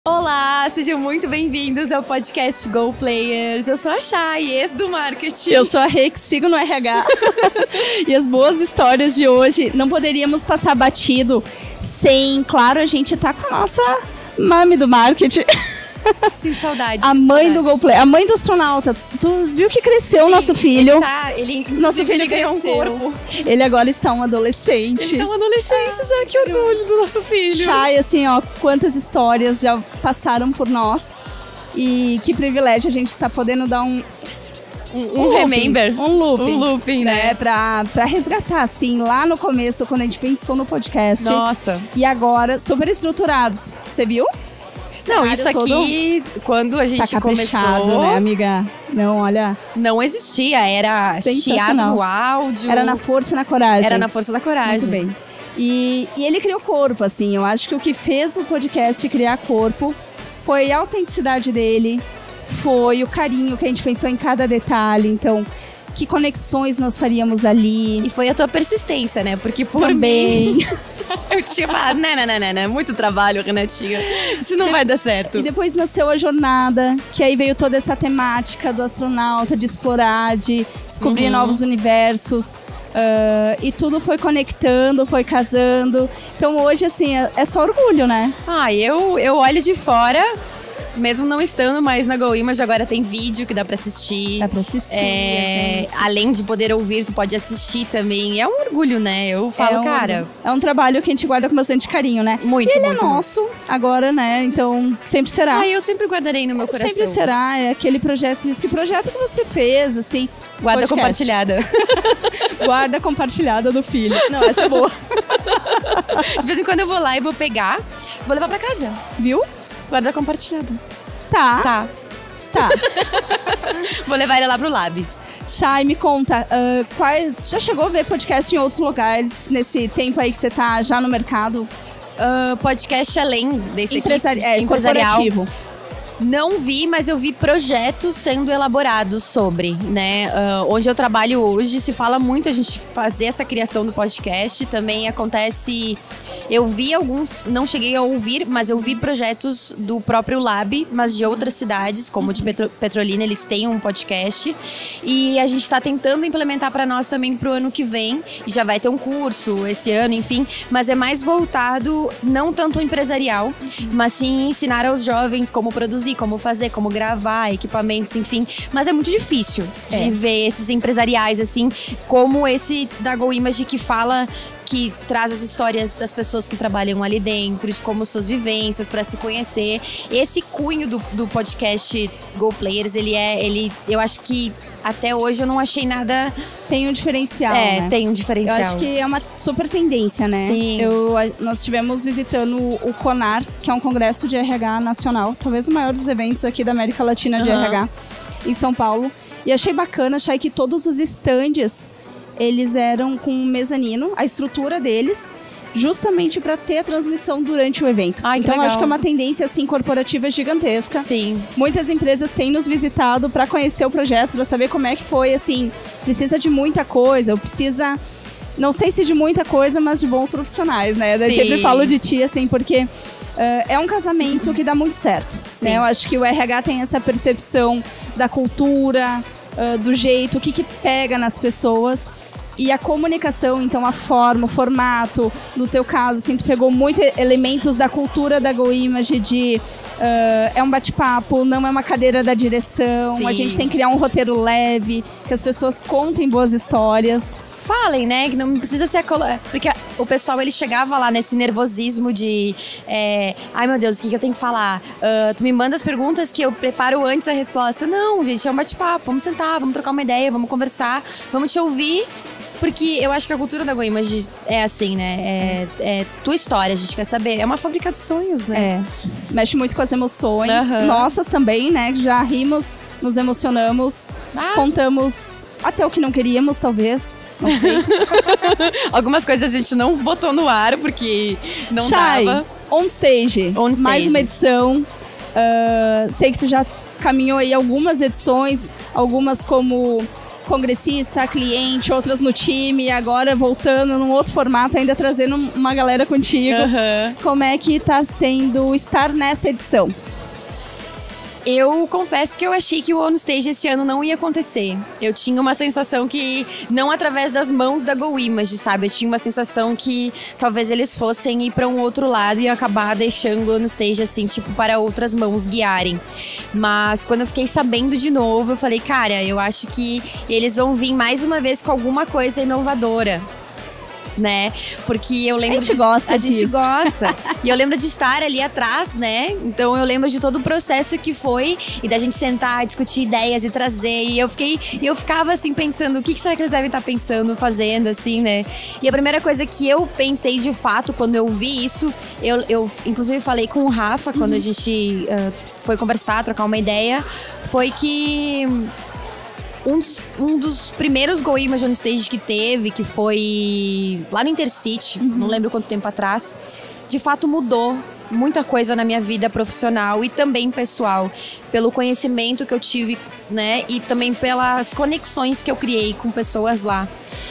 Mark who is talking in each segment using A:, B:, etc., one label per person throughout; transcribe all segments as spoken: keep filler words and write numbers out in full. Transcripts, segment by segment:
A: Olá, sejam muito bem-vindos ao podcast Go Players. Eu sou a Chay, ex do marketing.
B: Eu sou a Rê, que sigo no R H. E as boas histórias de hoje não poderíamos passar batido sem, claro, a gente tá com a nossa mami do marketing.
A: Sim, saudades.
B: A mãe
A: saudades.
B: do Go Play, a mãe do astronauta. Tu viu que cresceu o
A: Sim,
B: nosso filho?
A: Ele tá, ele,
B: nosso filho
A: ele ganhou um
B: cresceu.
A: corpo.
B: Ele agora está um adolescente.
A: Ele tá um adolescente já, que orgulho do nosso filho.
B: Chay, assim, ó, quantas histórias já passaram por nós. E que privilégio a gente tá podendo dar um...
A: Um, um,
B: Um looping,
A: remember.
B: um looping,
A: Um looping, né?
B: né? Pra, pra resgatar, assim, lá no começo, quando a gente pensou no podcast.
A: Nossa.
B: E agora, super estruturados. Você viu?
A: Não,
B: Cenário
A: isso aqui, quando a gente
B: tá caprichado,
A: começou,
B: né, amiga? Não, olha,
A: não existia. Era chiado
B: Sensacional.
A: no áudio.
B: era na força e na coragem.
A: Era na força da coragem.
B: Muito bem. E, e ele criou corpo, assim. Eu acho que o que fez o podcast criar corpo foi a autenticidade dele, foi o carinho que a gente pensou em cada detalhe. Então, que conexões nós faríamos ali.
A: E foi a tua persistência, né? Porque por
B: Também.
A: mim, eu tinha falado, não, não, não, não, não, muito trabalho, Renatinha. Isso não vai dar certo.
B: E depois nasceu a jornada, que aí veio toda essa temática do astronauta, de explorar, de descobrir
A: Uhum.
B: novos universos. Uh, e tudo foi conectando, foi casando. Então hoje, assim, é, é só orgulho, né?
A: Ah, eu, eu olho de fora, mesmo não estando mais na Go Image, agora tem vídeo que dá pra assistir.
B: Dá pra assistir,
A: É,
B: gente.
A: além de poder ouvir, tu pode assistir também. É um orgulho, né? Eu falo,
B: é um,
A: cara...
B: É um trabalho que a gente guarda com bastante carinho, né?
A: Muito,
B: e ele
A: muito,
B: é nosso agora, né? Então sempre será.
A: Ah, eu sempre guardarei no meu coração.
B: Sempre será. É aquele projeto, isso que projeto que você fez, assim.
A: Guarda
B: podcast.
A: compartilhada.
B: Guarda compartilhada do filho. Não, essa é boa.
A: De vez em quando eu vou lá e vou pegar, vou levar pra casa.
B: Viu?
A: Guarda compartilhada.
B: Tá.
A: Tá.
B: Tá.
A: Vou levar ele lá pro lab.
B: Chay, me conta, uh, qual, já chegou a ver podcast em outros lugares nesse tempo aí que você tá já no mercado?
A: Uh, podcast além desse
B: Empresari
A: aqui,
B: é,
A: empresarial.
B: corporativo.
A: Não vi, mas eu vi projetos sendo elaborados sobre, né? Uh, onde eu trabalho hoje, se fala muito a gente fazer essa criação do podcast. Também acontece... Eu vi alguns, não cheguei a ouvir, mas eu vi projetos do próprio Lab, mas de outras cidades, como de Petro, Petrolina, eles têm um podcast. E a gente tá tentando implementar para nós também pro ano que vem. E já vai ter um curso esse ano, enfim. Mas é mais voltado, não tanto empresarial, mas sim ensinar aos jovens como produzir, como fazer, como gravar, equipamentos, enfim. Mas é muito difícil
B: É.
A: de ver esses empresariais, assim, como esse da Go Image que fala, que traz as histórias das pessoas que trabalham ali dentro, de como suas vivências, para se conhecer. Esse cunho do, do podcast Go Players, ele é, ele, eu acho que até hoje eu não achei nada...
B: Tem um diferencial,
A: É,
B: né?
A: tem um diferencial.
B: Eu acho que é uma super tendência, né?
A: Sim.
B: Eu, a- nós estivemos visitando o CONAR, que é um congresso de R H nacional, talvez o maior dos eventos aqui da América Latina de
A: Aham.
B: R H, em São Paulo. E achei bacana, achei que todos os estandes, eles eram com um mezanino, a estrutura deles, justamente para ter a transmissão durante o evento.
A: Ai, que
B: então,
A: legal.
B: acho que é uma tendência assim corporativa gigantesca.
A: Sim.
B: Muitas empresas têm nos visitado para conhecer o projeto, para saber como é que foi, assim, precisa de muita coisa, ou precisa, não sei se de muita coisa, mas de bons profissionais, né? Daí
A: Sim.
B: sempre falo de ti, assim, porque uh, é um casamento que dá muito certo,
A: Sim.
B: né? Eu acho que o R H tem essa percepção da cultura, uh, do jeito, o que que pega nas pessoas. E a comunicação, então, a forma, o formato, no teu caso, assim, tu pegou muitos elementos da cultura da Go Image, de uh, é um bate-papo, não é uma cadeira da direção,
A: Sim.
B: a gente tem que criar um roteiro leve, que as pessoas contem boas histórias.
A: Falem, né? Que não precisa ser... Colo... Porque o pessoal, ele chegava lá nesse nervosismo de... É, ai, meu Deus, o que, que eu tenho que falar? Uh, tu me manda as perguntas que eu preparo antes a resposta. Não, gente, é um bate-papo. Vamos sentar, vamos trocar uma ideia, vamos conversar, vamos te ouvir. Porque eu acho que a cultura da Go Image é assim, né? É, é tua história, a gente quer saber. É uma fábrica de sonhos, né?
B: É, mexe muito com as emoções,
A: Aham.
B: nossas também, né? Já rimos, nos emocionamos,
A: Ah.
B: contamos até o que não queríamos, talvez, não sei.
A: Algumas coisas a gente não botou no ar, porque não
B: Chay,
A: dava.
B: On Stage,
A: On Stage.
B: mais uma edição. Uh, sei que tu já caminhou aí algumas edições, algumas como congressista, cliente, outras no time, e agora voltando num outro formato, ainda trazendo uma galera contigo.
A: Uhum.
B: Como é que tá sendo estar nessa edição?
A: Eu confesso que eu achei que o On Stage esse ano não ia acontecer. Eu tinha uma sensação que, não através das mãos da Go Image, sabe? Eu tinha uma sensação que talvez eles fossem ir para um outro lado e acabar deixando o On Stage, assim, tipo, para outras mãos guiarem. Mas quando eu fiquei sabendo de novo, eu falei, cara, eu acho que eles vão vir mais uma vez com alguma coisa inovadora. Né? Porque eu lembro
B: a gente
A: de,
B: gosta
A: a
B: disso.
A: gente gosta. E eu lembro de estar ali atrás, né? Então eu lembro de todo o processo que foi e da gente sentar, discutir ideias e trazer. E eu fiquei, e eu ficava assim pensando, o que, que será que eles devem estar pensando, fazendo, assim, né? E a primeira coisa que eu pensei de fato quando eu vi isso, eu, eu inclusive falei com o Rafa quando uhum. a gente uh, foi conversar, trocar uma ideia, foi que Um dos, um dos primeiros Go Image on Stage que teve, que foi lá no Intercity, uhum. não lembro quanto tempo atrás, de fato mudou muita coisa na minha vida profissional e também pessoal, pelo conhecimento que eu tive, né, e também pelas conexões que eu criei com pessoas lá.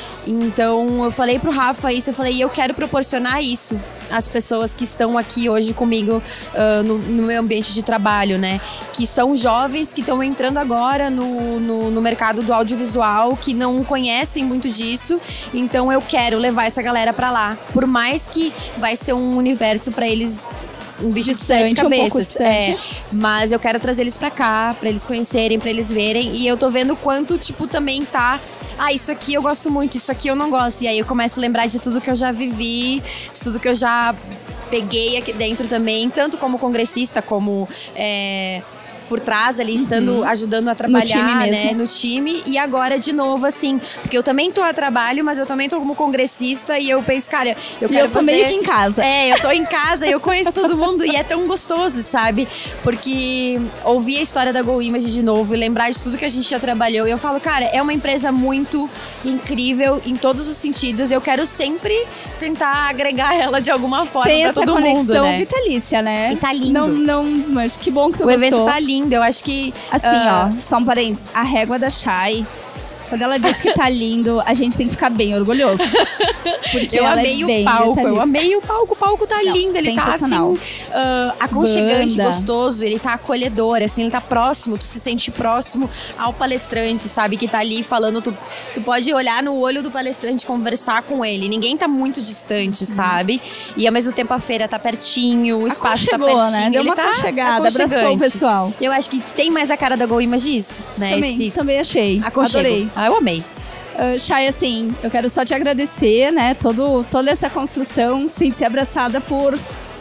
A: Então eu falei pro Rafa isso, eu falei, eu quero proporcionar isso às pessoas que estão aqui hoje comigo uh, no, no meu ambiente de trabalho, né? Que são jovens que estão entrando agora no, no, no mercado do audiovisual, que não conhecem muito disso. Então eu quero levar essa galera pra lá. Por mais que vai ser um universo pra eles, um bicho
B: distante,
A: de sete cabeças.
B: Um
A: é, mas eu quero trazer eles pra cá, pra eles conhecerem, pra eles verem. E eu tô vendo quanto, tipo, também tá... Ah, isso aqui eu gosto muito, isso aqui eu não gosto. E aí eu começo a lembrar de tudo que eu já vivi, de tudo que eu já peguei aqui dentro também. Tanto como congressista, como... É, por trás ali, estando, uhum. ajudando a trabalhar, no time mesmo. Né, no time. E agora, de novo, assim, porque eu também tô a trabalho, mas eu também tô como congressista e eu penso, cara, eu quero
B: e eu tô
A: fazer...
B: meio que em casa.
A: É, eu tô em casa, eu conheço todo mundo e é tão gostoso, sabe? Porque ouvir a história da Go Image de novo e lembrar de tudo que a gente já trabalhou, e eu falo, cara, é uma empresa muito incrível em todos os sentidos. Eu quero sempre tentar agregar ela de alguma forma
B: Tem
A: pra todo mundo, né?
B: Tem essa conexão vitalícia, né?
A: E tá lindo.
B: Não, não desmanche. Que bom que tu
A: o
B: gostou.
A: O evento tá lindo. Eu acho que...
B: Assim, uh... ó, só um parênteses. A régua da Chay, quando ela diz que tá lindo, a gente tem que ficar bem orgulhoso. Porque
A: eu
B: ela
A: amei
B: é
A: o
B: bem
A: palco,
B: detalhista.
A: eu amei o palco. O palco tá
B: Não,
A: lindo, ele tá assim, uh, aconchegante,
B: Banda.
A: gostoso, ele tá acolhedor, assim, ele tá próximo, tu se sente próximo ao palestrante, sabe? Que tá ali falando, tu, tu pode olhar no olho do palestrante, conversar com ele. Ninguém tá muito distante, sabe? E ao mesmo tempo a feira tá pertinho, o espaço tá pertinho.
B: Né? Deu
A: ele
B: uma
A: tá
B: aconchegada, abraçou o pessoal.
A: Eu acho que tem mais a cara da Go Image isso, né?
B: Também,
A: Esse
B: também achei.
A: Aconchego.
B: Adorei.
A: Ah, eu amei.
B: Uh, Chay, assim, eu quero só te agradecer, né? Todo, toda essa construção, sentir abraçada por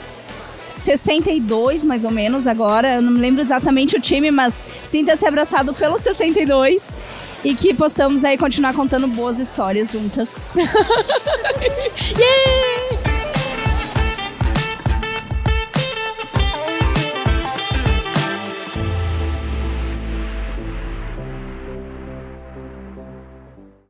B: sessenta e dois, mais ou menos, agora. Eu não me lembro exatamente o time, mas sinta-se abraçado pelos sessenta e dois. E que possamos aí continuar contando boas histórias juntas.
A: Yeah!